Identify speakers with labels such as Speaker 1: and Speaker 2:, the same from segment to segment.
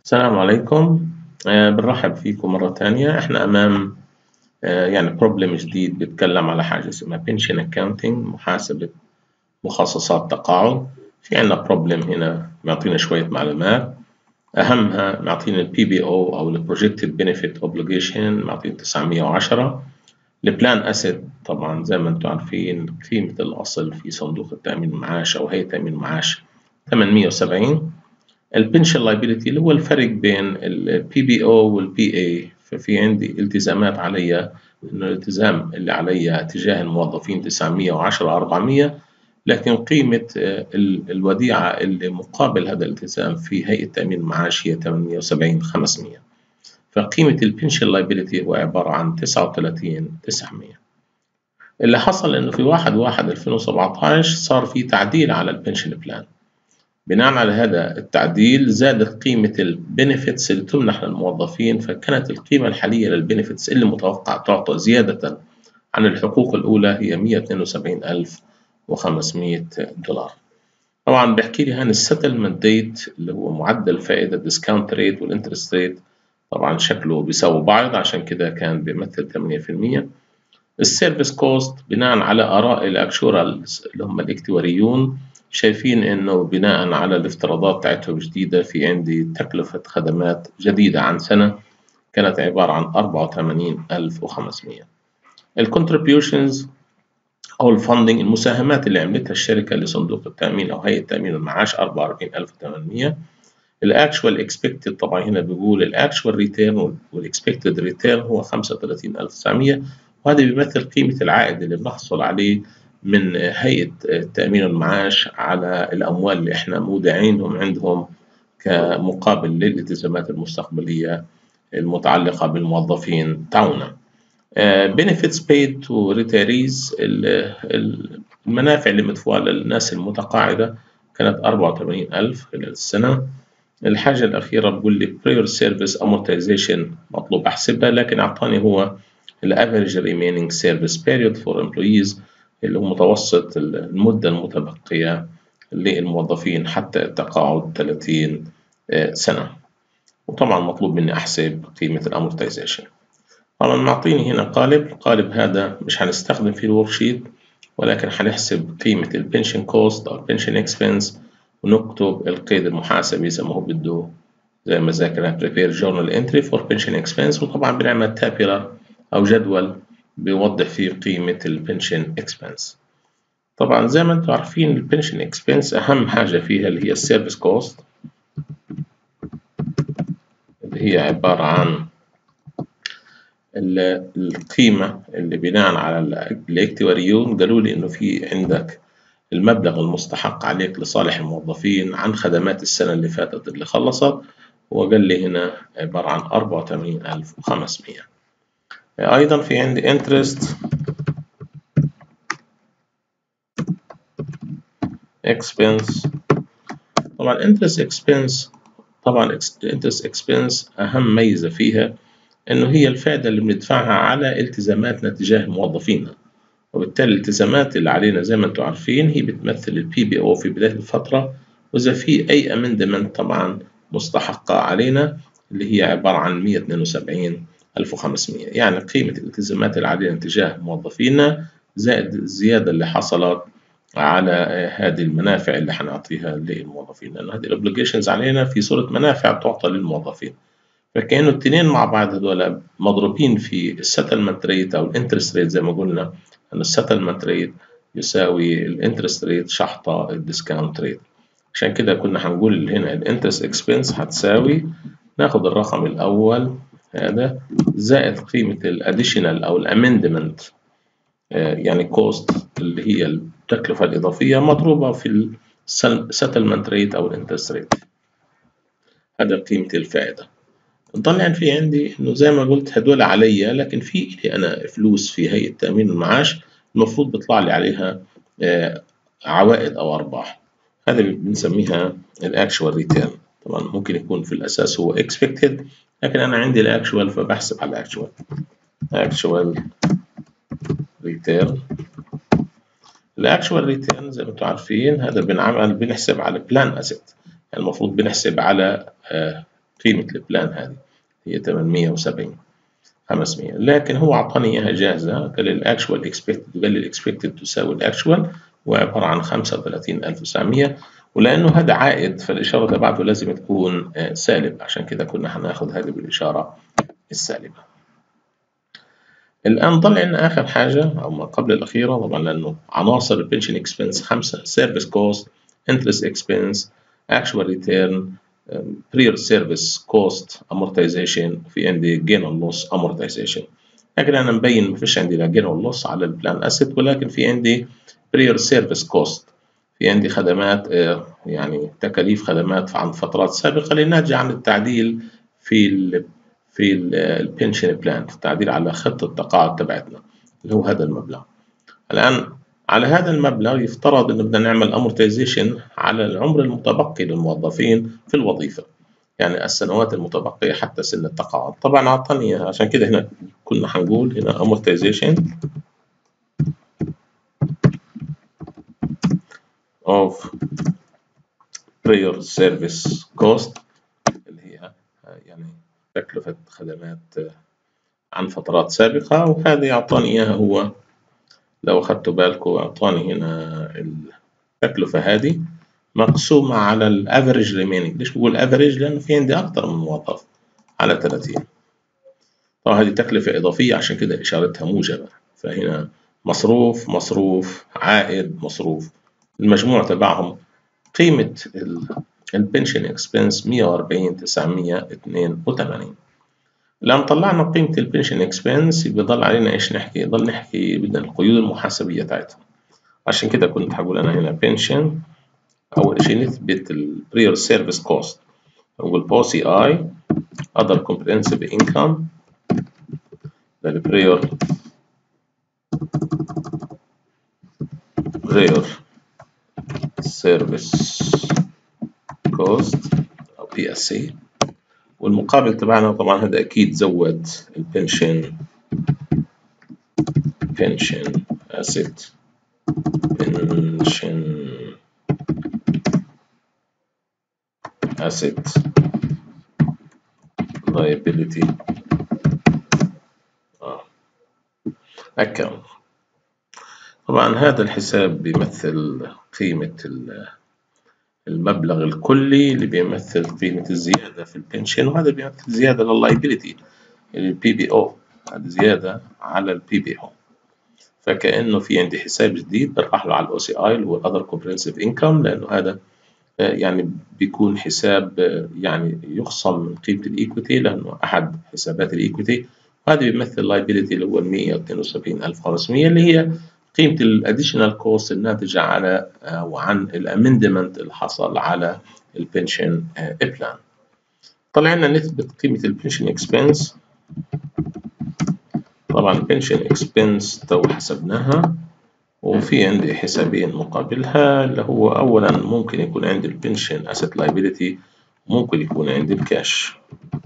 Speaker 1: السلام عليكم. بنرحب فيكم مرة تانية. احنا أمام يعني بروبلم جديد بيتكلم على حاجة اسمها بنشن أكاونتنج، محاسبة مخصصات تقاعد. في عنا بروبلم هنا معطينا شوية معلومات، أهمها معطينا البي بي أو البروجكتد بنفيت أوبليجيشن، معطينا 910. البلان أسيت طبعا زي ما انتم عارفين قيمة الأصل في صندوق التأمين المعاش أو هيئة تأمين المعاش 870. البنشن لايبيليتي اللي هو الفرق بين البي بي او والبي اي، ففي عندي التزامات عليا، انه الالتزام اللي عليا تجاه الموظفين 910 400، لكن قيمة الوديعة اللي مقابل هذا الالتزام في هيئة تأمين المعاش هي 870 500. فقيمة البنشن لايبيليتي هو عبارة عن 39 900. اللي حصل انه في 1/1/2017 صار في تعديل على البنشن بلان. بناء على هذا التعديل زادت قيمة البنفتس اللي تمنح للموظفين، فكانت القيمة الحالية للبنفتس اللي متوقع تعطى زيادة عن الحقوق الأولى هي 172,500 دولار. طبعا بحكي لي عن السيتلمنت ديت اللي هو معدل فائدة الديسكاونت ريت والانترست ريت، طبعا شكله بيساوي بعض عشان كده كان بيمثل 8%. السيرفيس كوست بناء على آراء الأكشورالز اللي هم الاكتواريون، شايفين إنه بناء على الافتراضات تاعتهم جديدة في عندي تكلفة خدمات جديدة عن سنة كانت عبارة عن 84,500. الكونتريبيوشنز أو الفندنج، المساهمات اللي عملتها الشركة لصندوق التأمين أو هيئة تأمين المعاش 44,800. الاكشوال اكسبكتد طبعا هنا بيقول الاكشوال ريتيرن والاكسبكتد ريتيرن هو 35,900، وهذا بيمثل قيمة العائد اللي بنحصل عليه من هيئة تأمين المعاش على الأموال اللي إحنا مودعينهم عندهم كمقابل للالتزامات المستقبلية المتعلقة بالموظفين تاعنا. benefits paid to retirees، المنافع اللي مدفوعة للناس المتقاعدة كانت 84,000 خلال السنة. الحاجة الأخيرة بقول لي prior service amortization مطلوب أحسبها، لكن أعطاني هو ال average remaining service period for employees اللي هو متوسط المدة المتبقية للموظفين حتى التقاعد 30 سنة. وطبعا مطلوب مني أحسب قيمة الامورتيزيشن. طبعا معطيني هنا القالب هذا مش هنستخدم فيه الورك شيت، ولكن هنحسب قيمة البنشن كوست أو البنشن اكسبنس، ونكتب القيد المحاسبي زي ما هو بده، زي ما ذاكرنا prepare journal entry for pension expense. وطبعا بنعمل تابلر أو جدول بيوضح فيه قيمة البنشن expense. طبعا زي ما انتم عارفين البنشن expense أهم حاجة فيها اللي هي السيرفيس كوست، اللي هي عبارة عن القيمة اللي بناء على الاكتواريون قالوا لي إنه في عندك المبلغ المستحق عليك لصالح الموظفين عن خدمات السنة اللي فاتت اللي خلصت، وقال لي هنا عبارة عن 84,500. أيضا في عندي interest expense. طبعا interest expense، طبعا interest expense أهم ميزة فيها إنه هي الفائدة اللي بندفعها على التزاماتنا تجاه موظفينا، وبالتالي الالتزامات اللي علينا زي ما انتم عارفين هي بتمثل البي بي او في بداية الفترة، وإذا في أي امندمنت طبعا مستحقة علينا اللي هي عبارة عن 172,500، يعني قيمة الالتزامات اللي علينا تجاه موظفينا زائد الزيادة اللي حصلت على هذه المنافع اللي حنعطيها للموظفين، لأن هذه الأوبليجيشنز علينا في صورة منافع تعطى للموظفين. فكانوا التنين مع بعض هذول مضروبين في السيتلمنت ريت او الانترست ريت، زي ما قلنا ان السيتلمنت ريت يساوي الانترست ريت شحطة الديسكاونت ريت. عشان كده كنا هنقول هنا الانترست اكسبنس هتساوي، ناخد الرقم الاول هذا زائد قيمة الاديشنال او الامندمنت يعني كوست اللي هي التكلفة الاضافية مضروبة في السيتلمنت ريت او الانترست ريت، هذا قيمة الفائدة. طبعا في عندي انه زي ما قلت هدول عليا، لكن في لي انا فلوس في هيئة تأمين المعاش المفروض بيطلع لي عليها عوائد او ارباح، هذا بنسميها الاكشوال ريتيرن. طبعا ممكن يكون في الاساس هو اكسبكتد، لكن انا عندي الاكشوال فبحسب على الاكشوال. اكشوال ريتيرن، الاكشوال ريتيرن زي ما انتم عارفين هذا بنحسب على بلان اسيت، يعني المفروض بنحسب على قيمة البلان هذه هي 870 500، لكن هو أعطاني إياها جاهزة. قال لي الأكشوال إكسبكتد، قال لي الإكسبكتد تساوي الأكشوال، وعبارة عن 35900، ولأنه هذا عائد فالإشارة تبعته لازم تكون سالب، عشان كده كنا هناخد هذه بالإشارة السالبة. الآن ضل عندنا آخر حاجة أو ما قبل الأخيرة، طبعا لأنه عناصر البنشن إكسبنس 5: سيرفيس كوست، انترست إكسبنس، أكشوال ريتيرن، برير سيرفيس كوست، امورتايزيشن، في عندي جين اون لوس امورتايزيشن. لكن انا مبين ما فيش عندي لا جين اون لوس على البلان اسيت، ولكن في عندي برير سيرفيس كوست، في عندي خدمات يعني تكاليف خدمات عن فترات سابقه للناتجه عن التعديل في البنشن بلان، التعديل على خطه التقاعد تبعتنا اللي هو هذا المبلغ. الان على هذا المبلغ يفترض انه بدنا نعمل امورتايزيشن على العمر المتبقي للموظفين في الوظيفه، يعني السنوات المتبقيه حتى سن التقاعد. طبعا اعطاني عشان كده هنا كنا حنقول هنا amortization of prior service cost اللي هي يعني تكلفه خدمات عن فترات سابقه، وهذه اعطاني اياها هو لو اخذتوا بالكم اعطاني هنا التكلفه هذه مقسومة على الافريج ريمينينج. ليش بقول افريج؟ لأنه في عندي أكثر من موظف على 30. طبعا هذه تكلفة إضافية عشان كده إشارتها موجبة، فهنا مصروف مصروف عائد مصروف، المجموع تبعهم قيمة البنشن اكسبنس 140,982. لما طلعنا قيمة البنشن اكسبنس بيضل علينا ايش نحكي؟ يضل نحكي بدنا القيود المحاسبية تاعتها. عشان كده كنت هقول أنا هنا بنشن، أول شيء نثبت البرير سيرفيس كوست، نقول OCI other comprehensive income البرير سيرفيس كوست أو PSC، والمقابل تبعنا طبعا هذا أكيد زود البنشن asset liability account. طبعا هذا الحساب بيمثل قيمة المبلغ الكلي اللي بيمثل قيمة الزيادة في البنشن، وهذا بيمثل زيادة لللايبيليتي البي بي او، هذا زيادة على البي بي او. فكأنه في عندي حساب جديد بنروح له على الاو سي اي اللي هو الاذر كومبريهنسيف انكم، لأنه هذا يعني بيكون حساب يعني يخصم من قيمة الإيكويتي لأنه أحد حسابات الإيكويتي، وهذا بيمثل لايبيليتي اللي هو 172,500 اللي هي قيمة الاديشنال كوست الناتجة على وعن الامندمنت اللي حصل على البنشن بلان. طلع لنا نثبت قيمة البنشن اكسبنس. طبعا البنشن اكسبنس تو حسبناها، وفي عندي حسابين مقابلها اللي هو أولا ممكن يكون عندي البنشن asset liability، ممكن يكون عندي الكاش.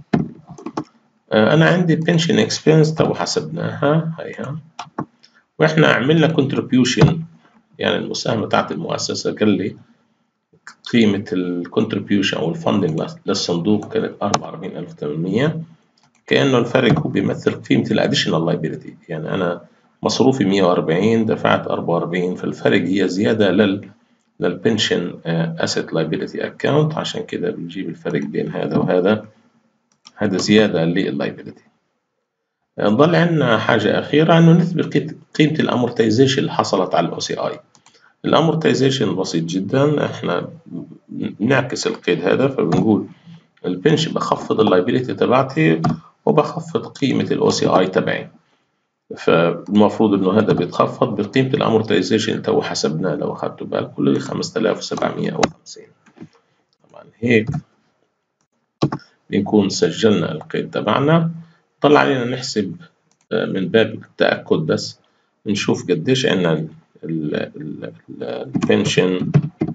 Speaker 1: أنا عندي pension expense تو حسبناها هيها، وإحنا عملنا contribution يعني المساهمة تاعت المؤسسة. قال لي قيمة الكونتريبيوشن أو الفندنج للصندوق كانت 44,800، كأنه الفرق هو بيمثل قيمة الاديشنال لايبيليتي، يعني أنا مصروفي 140 دفعت 44، فالفرق هي زيادة للبنشن asset liability account، عشان كده بنجيب الفرق بين هذا وهذا، هذا زيادة لللايبيليتي. نضل عندنا حاجة أخيرة إنه نثبت قيمة الامورتايزيشن اللي حصلت على الأو سي آي. الامورتايزيشن بسيط جدا، إحنا بنعكس القيد هذا، فبنقول البنش بخفض اللايبيليتي تبعتي وبخفض قيمة الأو سي آي تبعي، فالمفروض إنه هذا بيتخفض بقيمة الامورتايزيشن اللي تو حسبناه لو أخذتوا بالكم اللي 5,750. طبعا هيك بنكون سجلنا القيد تبعنا. طلع علينا نحسب من باب التأكد بس نشوف قديش عندنا البنشن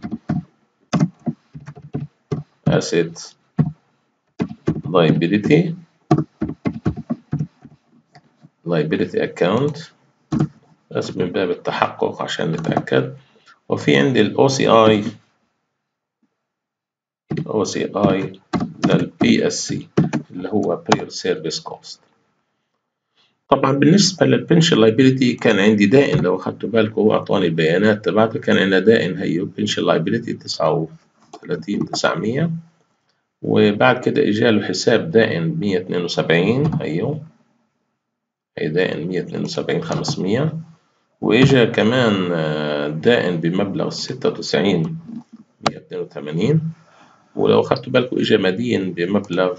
Speaker 1: asset liability account بس من باب التحقق عشان نتأكد. وفي عندي ال OCI على البي اس سي اللي هو Prior Service Cost. طبعا بالنسبة للبنشن لايبيليتي كان عندي دائن، لو أخدتوا بالكم هو أعطاني البيانات تبعته، كان عندنا دائن هيو بنشن لايبيليتي 39,900، وبعد كده إجاله حساب دائن 172 هيو، هي دائن 172,500، وإجا كمان دائن بمبلغ 96,182، ولو أخدتوا بالكم إجا مدين بمبلغ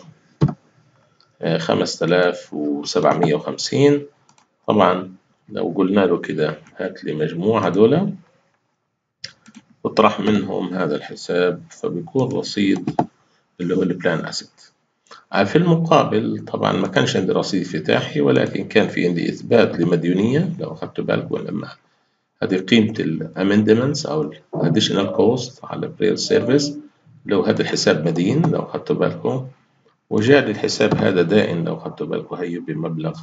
Speaker 1: 5,750. طبعا لو قلنا له كده هات لي مجموع هدول واطرح منهم هذا الحساب، فبيكون رصيد اللي هو البلان أسيت. في المقابل طبعا ما كانش عندي رصيد افتتاحي، ولكن كان في عندي إثبات لمديونية. لو أخدتوا بالكم لما هذه قيمة الامندمنتس أو الاديشنال كوست على برير سيرفيس، لو هذا الحساب مدين لو أخدتوا بالكم، وجاء الحساب هذا دائن لو أخدتوا بالكم هي بمبلغ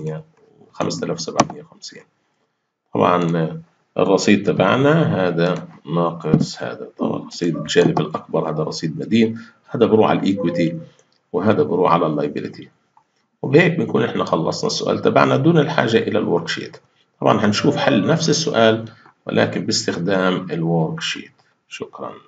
Speaker 1: 5,750. طبعا الرصيد تبعنا هذا ناقص هذا، طبعا رصيد الجانب الأكبر هذا رصيد مدين، هذا بروح على الإيكويتي وهذا بروح على اللايبيليتي. وبهيك بنكون إحنا خلصنا السؤال تبعنا دون الحاجة إلى الورك شيت. طبعا هنشوف حل نفس السؤال ولكن باستخدام الورك شيت. شكرا.